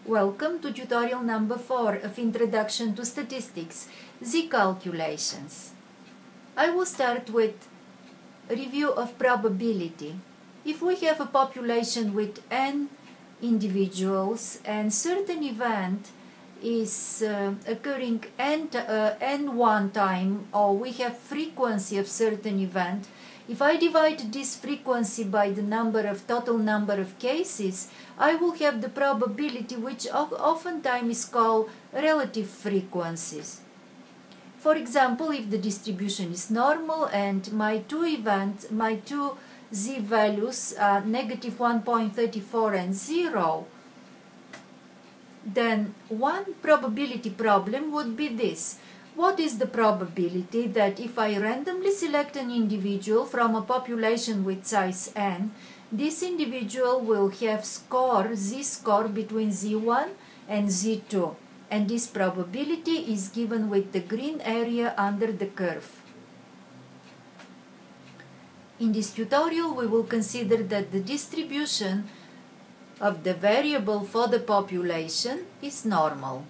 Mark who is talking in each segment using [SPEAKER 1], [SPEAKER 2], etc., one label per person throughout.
[SPEAKER 1] Welcome to tutorial number 4 of Introduction to Statistics, z-calculations. I will start with review of probability. If we have a population with n individuals and certain event is occurring n1 time, or we have frequency of certain event, if I divide this frequency by the total number of cases, I will have the probability, which oftentimes is called relative frequencies. For example, if the distribution is normal and my two z values are negative 1.34 and 0, then one probability problem would be this. What is the probability that if I randomly select an individual from a population with size n, this individual will have z-score between z1 and z2, and this probability is given with the green area under the curve. In this tutorial, we will consider that the distribution of the variable for the population is normal.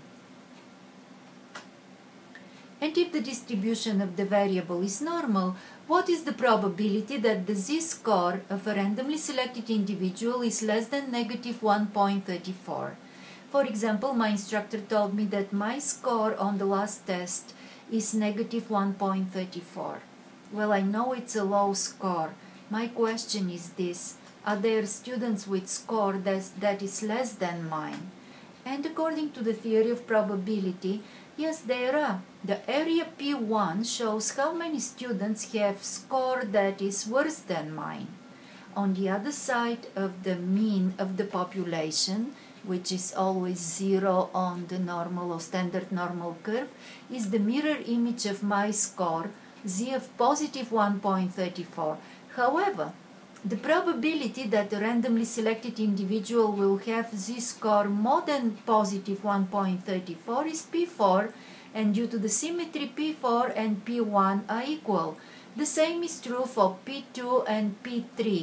[SPEAKER 1] And if the distribution of the variable is normal, what is the probability that the z-score of a randomly selected individual is less than negative 1.34? For example, my instructor told me that my score on the last test is negative 1.34. Well, I know it's a low score. My question is this: are there students with score that is less than mine? And according to the theory of probability, yes, there are. The area P1 shows how many students have score that is worse than mine. On the other side of the mean of the population, which is always 0 on the normal or standard normal curve, is the mirror image of my score, z of positive 1.34. However, the probability that a randomly selected individual will have z-score more than positive 1.34 is P4, and due to the symmetry, P4 and P1 are equal. The same is true for P2 and P3.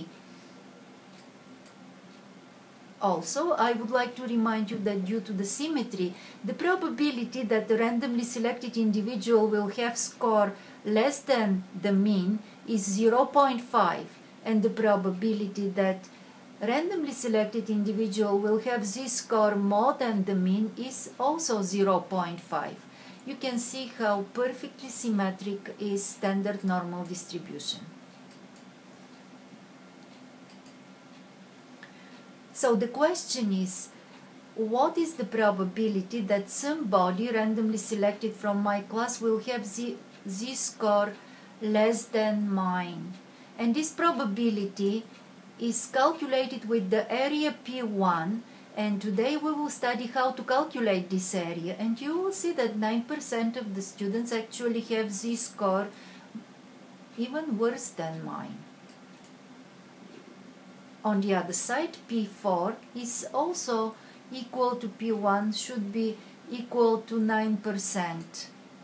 [SPEAKER 1] Also, I would like to remind you that due to the symmetry, the probability that the randomly selected individual will have score less than the mean is 0.5, and the probability that randomly selected individual will have z-score more than the mean is also 0.5. You can see how perfectly symmetric is standard normal distribution. So the question is, what is the probability that somebody randomly selected from my class will have z-score less than mine? And this probability is calculated with the area P1, and today we will study how to calculate this area, and you will see that 9% of the students actually have z-score even worse than mine. On the other side, P4 is also equal to P1, should be equal to 9%.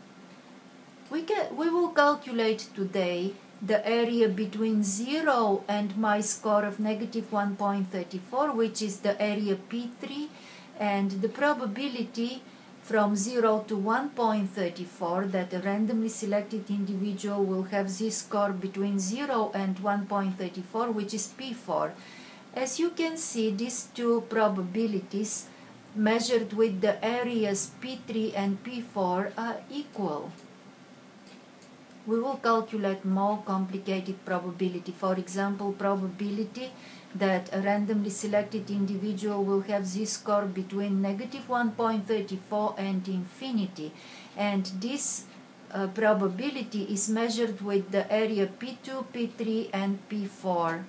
[SPEAKER 1] We will calculate today the area between 0 and my score of negative 1.34, which is the area P3, and the probability from 0 to 1.34 that a randomly selected individual will have z-score between 0 and 1.34, which is P4. As you can see, these two probabilities measured with the areas P3 and P4 are equal. We will calculate more complicated probability. For example, probability that a randomly selected individual will have z-score between negative 1.34 and infinity. And this probability is measured with the area P2, P3, and P4.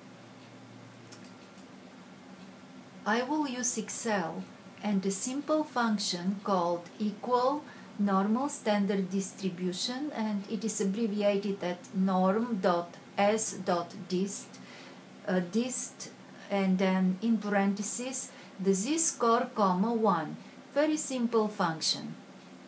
[SPEAKER 1] I will use Excel and a simple function called equal normal standard distribution, and it is abbreviated at norm.s.dist, dist, and then in parentheses the z-score, 1. Very simple function.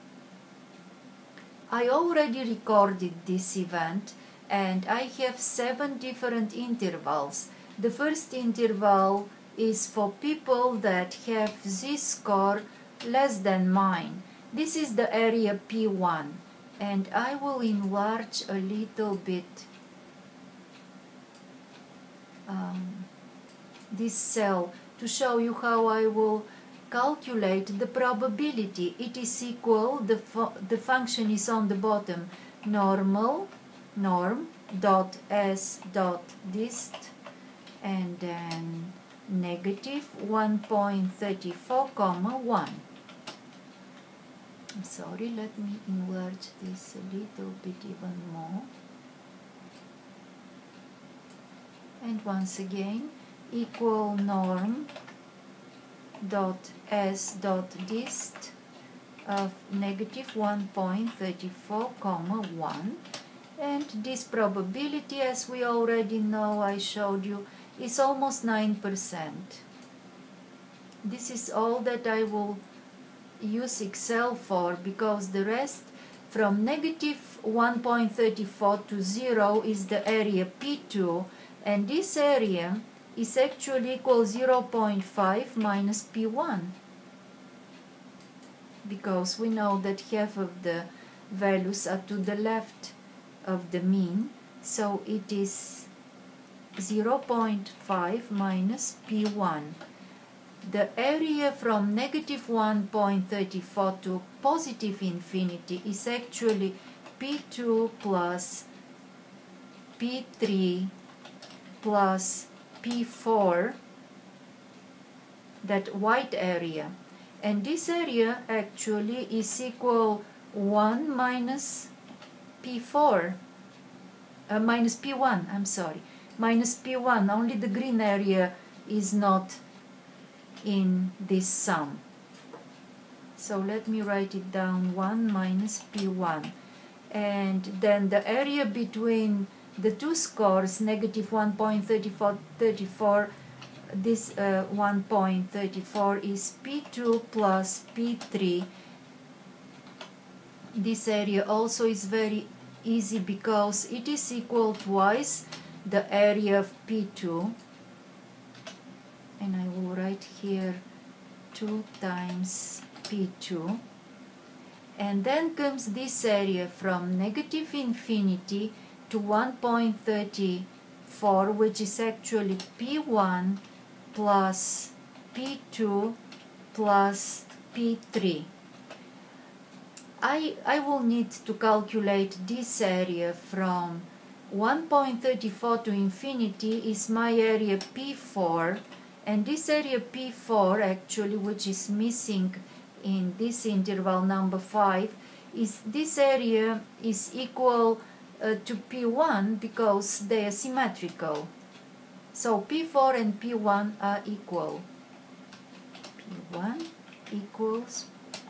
[SPEAKER 1] I already recorded this event, and I have 7 different intervals. The first interval is for people that have z-score less than mine. This is the area P1, and I will enlarge a little bit this cell to show you how I will calculate the probability. It is equal, the function is on the bottom, norm dot s dot dist, and then negative 1.34 comma 1. I'm sorry, let me enlarge this a little bit even more. And once again, equal norm dot s dot dist of negative 1.34 comma 1, and this probability, as we already know, I showed you, is almost 9%. This is all that I will use Excel for, because the rest from negative 1.34 to 0 is the area P2, and this area is actually equal 0.5 minus P1, because we know that half of the values are to the left of the mean, so it is 0.5 minus P1. The area from negative 1.34 to positive infinity is actually P2 plus P3 plus P4, that white area. And this area actually is equal 1 minus P4, minus P1, I'm sorry, minus P1. Only the green area is not in this sum. So let me write it down, 1 minus P1. And then the area between the two scores, negative 1.34, this 1.34 is P2 plus P3. This area also is very easy because it is equal twice the area of P2. And I will write here 2 times P2. And then comes this area from negative infinity to 1.34, which is actually P1 plus P2 plus P3. I will need to calculate this area from 1.34 to infinity is my area P4, and this area P4 actually, which is missing in this interval number 5, is this area is equal to P1 because they are symmetrical. So P4 and P1 are equal. P1 equals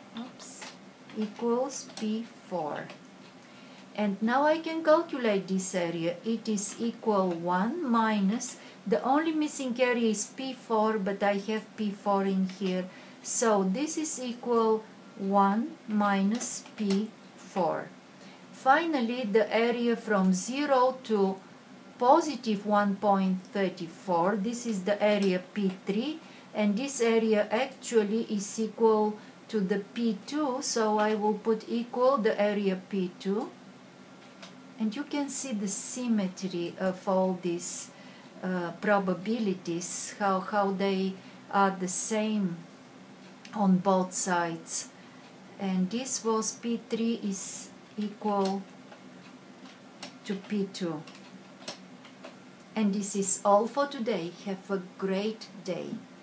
[SPEAKER 1] P4. And now I can calculate this area. It is equal 1 minus, the only missing area is P4, but I have P4 in here. So this is equal 1 minus P4. Finally, the area from 0 to positive 1.34, this is the area P3, and this area actually is equal to the P2, so I will put equal the area P2. And you can see the symmetry of all these probabilities, how they are the same on both sides. And this was P3 is equal to P2. And this is all for today. Have a great day.